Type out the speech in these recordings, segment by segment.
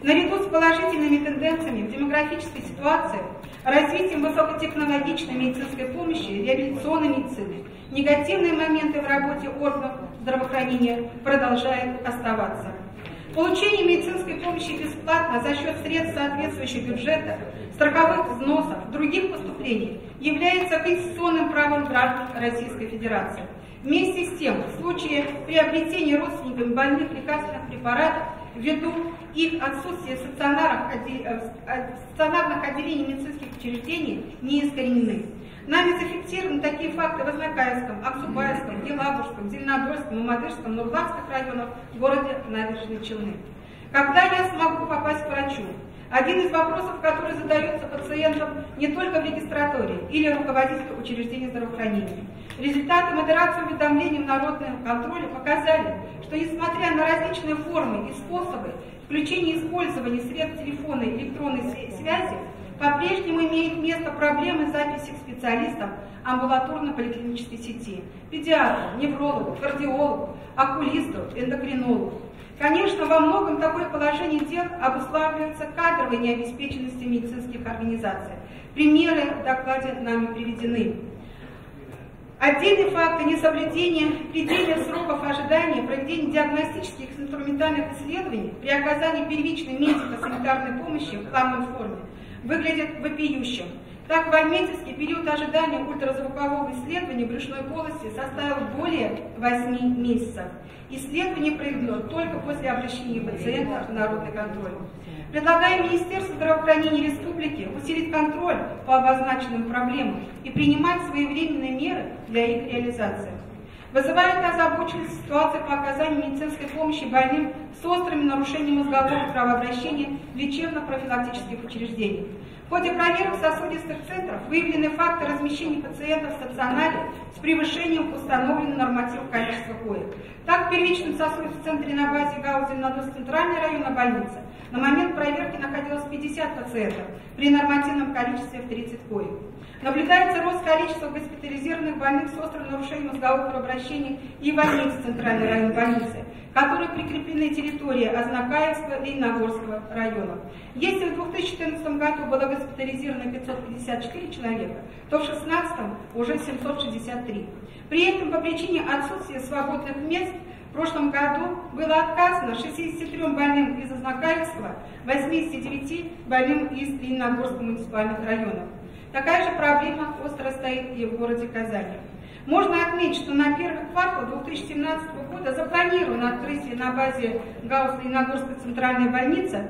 Наряду с положительными тенденциями в демографической ситуации, развитием высокотехнологичной медицинской помощи, реабилитационной медицины, негативные моменты в работе органов здравоохранения продолжают оставаться. Получение медицинской помощи бесплатно за счет средств соответствующих бюджетов, страховых взносов, других поступлений является конституционным правом граждан Российской Федерации. Вместе с тем, в случае приобретения родственниками больных лекарственных препаратов, ввиду их отсутствия в стационарных отделениях медицинских учреждений не искоренены. Нами зафиксированы такие факты в Азнакаевском, Аксубайском, Елабужском, Зеленодольском, Мамадышском, Нурлатских районах в городе Набережные Челны. Когда я смогу попасть к врачу? Один из вопросов, который задается пациентам не только в регистратуре или руководителю учреждения здравоохранения. Результаты модерации уведомлений в народном контроле показали, что несмотря на различные формы и способы включения и использования средств телефонной и электронной связи, по-прежнему имеют место проблемы записи к специалистам амбулаторно-поликлинической сети, педиатру, неврологу, кардиологу, окулисту, эндокринологу. Конечно, во многом такое положение дел обуславливается кадровой необеспеченностью медицинских организаций. Примеры в докладе нами приведены. Отдельные факты несоблюдения предельных сроков ожидания проведения диагностических и инструментальных исследований при оказании первичной медико-санитарной помощи в плановой форме выглядят вопиющим. Так, в Альметьевске период ожидания ультразвукового исследования брюшной полости составил более 8 месяцев. Исследование проведено только после обращения пациента в народный контроль. Предлагаем Министерству здравоохранения Республики усилить контроль по обозначенным проблемам и принимать своевременные меры для их реализации. Вызывает озабоченность ситуация по оказанию медицинской помощи больным с острыми нарушениями мозгового кровообращения в лечебно-профилактических учреждениях. В ходе проверок сосудистых центров выявлены факты размещения пациентов в стационаре с превышением установленного норматива количества коек. Так, в первичном сосудистом центре на базе ГАУ Зеленодольской центральной районной больницы на момент проверки находилось 50 пациентов при нормативном количестве в 30 коек. Наблюдается рост количества госпитализированных больных с острым нарушением мозгового кровообращения и в Альметьевской центральной районной больнице, которые прикреплены территории Азнакаевского и Лениногорского районов. Если в 2014 году было госпитализировано 554 человека, то в 2016 уже 763. При этом по причине отсутствия свободных мест в прошлом году было отказано 63 больным из Азнакаевского, 89 больным из Лениногорского муниципальных районов. Такая же проблема остро стоит и в городе Казани. Можно отметить, что на первый квартал 2017 года запланировано открытие на базе ГАУ Лениногорской центральной больницы,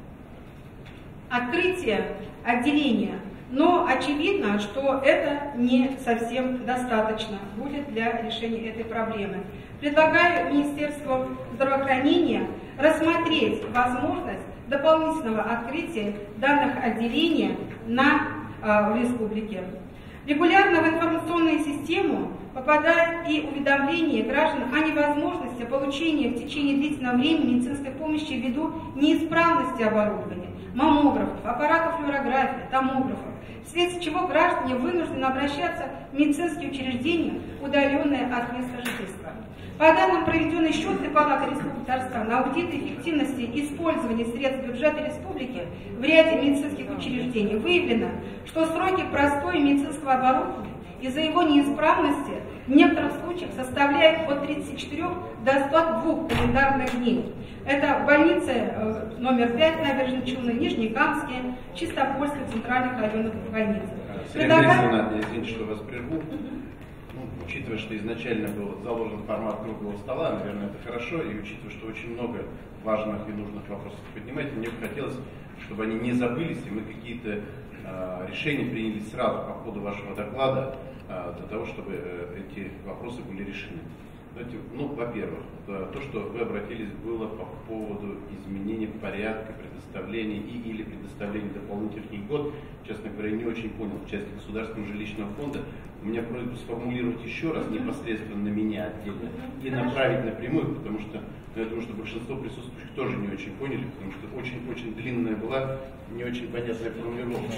открытие отделения. Но очевидно, что это не совсем достаточно будет для решения этой проблемы. Предлагаю Министерству здравоохранения рассмотреть возможность дополнительного открытия данных отделений в республике. Регулярно в информационную систему попадают и уведомления граждан о невозможности получения в течение длительного времени медицинской помощи ввиду неисправности оборудования, маммографов, аппаратов флюорографии, томографов, вследствие чего граждане вынуждены обращаться в медицинские учреждения, удаленные от места жительства. По данным проведенной счетной палаты Республики Татарстан, аудита эффективности использования средств бюджета республики в ряде медицинских учреждений выявлено, что сроки простоя медицинского оборудования из-за его неисправности в некоторых случаях составляют от 34 до 102 календарных дней. Это больницы номер 5 Набережные Челны, Нижнекамские, Чистопольская, центральных районных больниц. Извините, что вас прерву. Учитывая, что изначально был заложен формат круглого стола, наверное, это хорошо, и учитывая, что очень много важных и нужных вопросов поднимаете, мне бы хотелось, чтобы они не забылись, и мы какие-то решения приняли сразу по ходу вашего доклада, для того, чтобы эти вопросы были решены. Во-первых, то, что вы обратились, было по поводу изменения порядка предоставления или предоставления дополнительных льгот. Честно говоря, не очень понял в части государственного жилищного фонда. У меня просьба сформулировать еще раз непосредственно на меня отдельно и направить напрямую, потому что я думаю, что большинство присутствующих тоже не очень поняли, потому что очень длинная была, не очень понятная формулировка.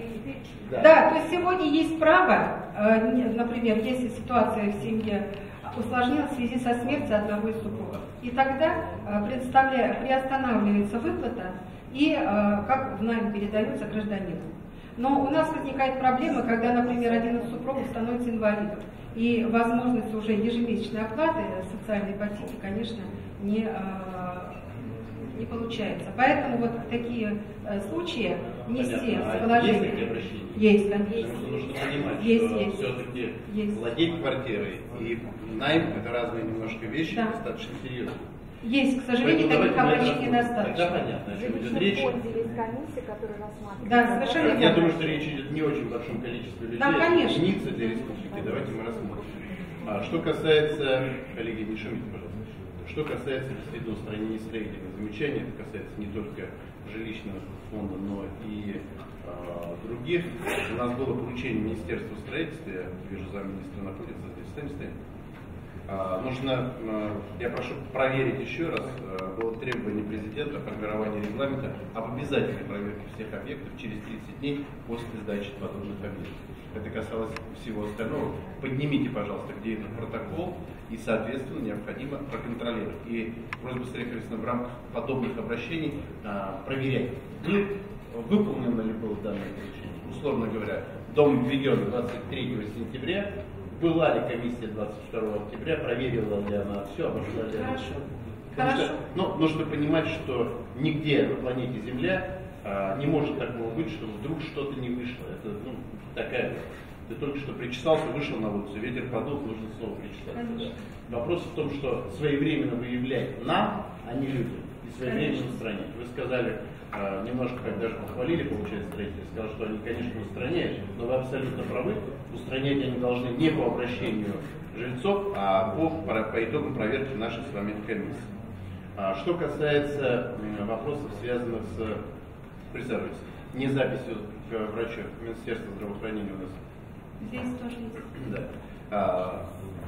Да, то есть сегодня есть право, например, если ситуация в семье усложнилось в связи со смертью одного из супругов. И тогда приостанавливается выплата и как в найм передается гражданину. Но у нас возникает проблема, когда, например, один из супругов становится инвалидом, и возможность уже ежемесячной оплаты социальной ипотеки, конечно, не получается. Поэтому вот такие случаи внести в положение. Есть такие обращения? Есть, конечно. Потому что нужно понимать, Есть. что все-таки владеть квартирой и найм – это разные немножко вещи, Да. достаточно серьезные. Есть, к сожалению, таких обращений Тогда достаточно. понятно, о чем идет В речь. фонде есть комиссия, которая рассматривает. Да, совершенно верно. Я думаю, что речь идет не очень большом количестве людей. Да, конечно. Единицы для республики. Давайте мы рассмотрим. Что касается, коллеги, не шумите, пожалуйста. Что касается действительно устранения строительных замечаний, это касается не только жилищного фонда, но и других. У нас было поручение Министерства строительства, я вижу, замминистра находится здесь, стоим. Нужно, я прошу проверить еще раз, было требование президента о формировании регламента об обязательной проверке всех объектов через 30 дней после сдачи подобных объектов. Это касалось всего остального. Поднимите, пожалуйста, где этот протокол, и, соответственно, необходимо проконтролировать. И просьба Стрельцовича в рамках подобных обращений проверять, выполнено ли было данное поручение. Условно говоря, дом введен 23 сентября, была ли комиссия 22 октября, проверила ли она все, обошла ли она все. Хорошо. Нужно понимать, что нигде на планете Земля не может такого быть, что вдруг что-то не вышло. Это такая. Ты только что причесался, вышел на улицу, ветер подул, нужно снова причесаться. Вопрос в том, что своевременно выявлять нам, а не людям, и своевременно устранять. Вы сказали, немножко как даже похвалили, получается, строители, сказали, что они, конечно, устраняют, но вы абсолютно правы, устранять они должны не по обращению жильцов, а по итогам проверки нашей с вами комиссии. Что касается вопросов, связанных с, присаживайтесь, не записью к врачу Министерства здравоохранения у нас. Здесь тоже есть. Да.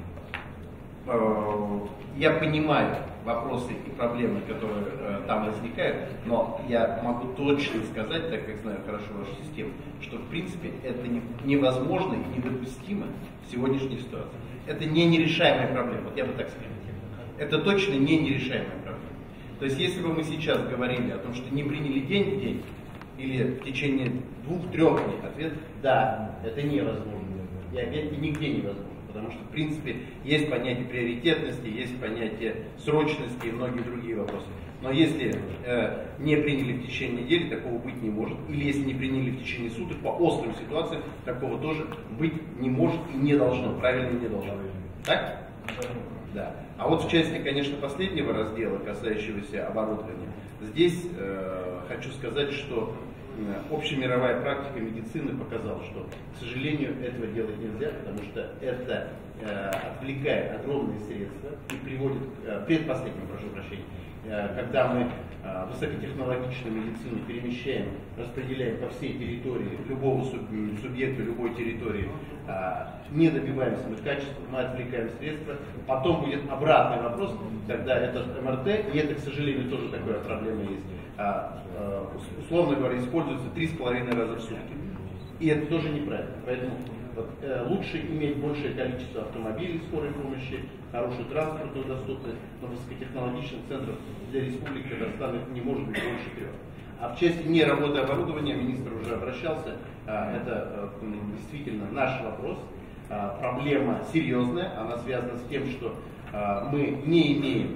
Я понимаю вопросы и проблемы, которые там возникают, но я могу точно сказать, так как знаю хорошо вашу систему, что в принципе это невозможно и недопустимо в сегодняшней ситуации. Это не нерешаемая проблема, вот я бы так сказал. Это точно не нерешаемая проблема. То есть если бы мы сейчас говорили о том, что не приняли деньги в день, или в течение 2-3 дней, ответ да, это невозможно. И опять-таки нигде невозможно. Потому что, в принципе, есть понятие приоритетности, есть понятие срочности и многие другие вопросы. Но если не приняли в течение недели, такого быть не может. Или если не приняли в течение суток, по острым ситуациям, такого тоже быть не может и не должно. Правильно, не должно. Так? Да. А вот в части, конечно, последнего раздела, касающегося оборудования, здесь хочу сказать, что общемировая практика медицины показала, что, к сожалению, этого делать нельзя, потому что это отвлекает огромные средства и приводит к предпоследнему, прошу прощения, когда мы высокотехнологичную медицину перемещаем, распределяем по всей территории любого субъекта, любой территории, не добиваемся мы качества, мы отвлекаем средства. Потом будет обратный вопрос, когда этот МРТ, и это, к сожалению, тоже такая проблема есть, условно говоря, используется 3,5 раза в сутки. И это тоже неправильно. Поэтому лучше иметь большее количество автомобилей скорой помощи, хорошую транспортную доступность, но высокотехнологичных центров для Республики Татарстан не может быть больше 3. А в части не работы оборудования, министр уже обращался, это действительно наш вопрос. Проблема серьезная, она связана с тем, что мы не имеем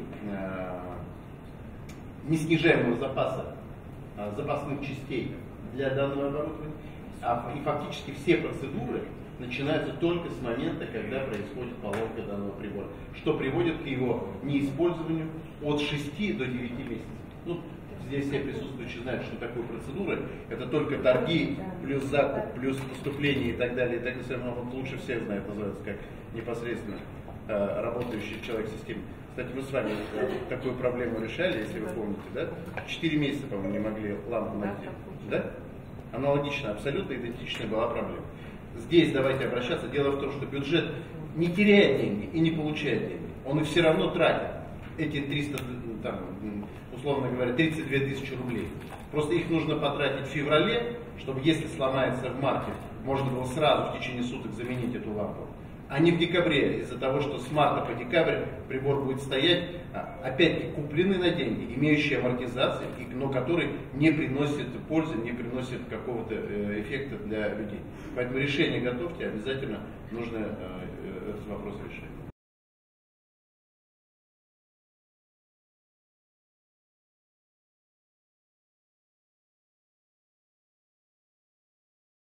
неснижаемого запаса запасных частей для данного оборудования, и фактически все процедуры начинаются только с момента, когда происходит поломка данного прибора, что приводит к его неиспользованию от 6 до 9 месяцев. Здесь все присутствующие знают, что такое процедура. Это только торги, плюс закуп, плюс поступление и так далее. И так далее. Лучше всех знает, называется, как непосредственно работающий человек в системе. Кстати, мы с вами такую проблему решали, если вы помните, да? 4 месяца, по-моему, не могли лампу найти. Да? Аналогично, абсолютно идентичная была проблема. Здесь давайте обращаться. Дело в том, что бюджет не теряет деньги и не получает деньги. Он их все равно тратит. Эти 300, условно говоря, 32 тысячи рублей. Просто их нужно потратить в феврале, чтобы, если сломается в марте, можно было сразу в течение суток заменить эту лампу. а не в декабре, из-за того, что с марта по декабрь прибор будет стоять, опять-таки купленный на деньги, имеющий амортизацию, но который не приносит пользы, не приносит какого-то эффекта для людей. Поэтому решение готовьте, обязательно нужно этот вопрос решать.